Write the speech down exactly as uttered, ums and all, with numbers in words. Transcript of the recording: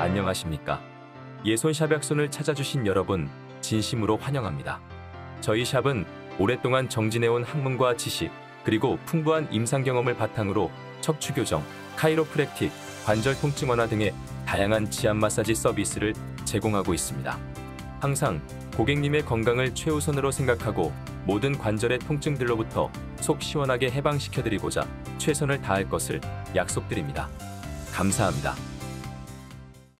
안녕하십니까? 예손샵약손을 찾아주신 여러분 진심으로 환영합니다. 저희 샵은 오랫동안 정진해온 학문과 지식 그리고 풍부한 임상 경험을 바탕으로 척추 교정, 카이로프랙틱, 관절 통증 완화 등의 다양한 지압 마사지 서비스를 제공하고 있습니다. 항상 고객님의 건강을 최우선으로 생각하고 모든 관절의 통증들로부터 속 시원하게 해방시켜드리고자 최선을 다할 것을 약속드립니다. 감사합니다.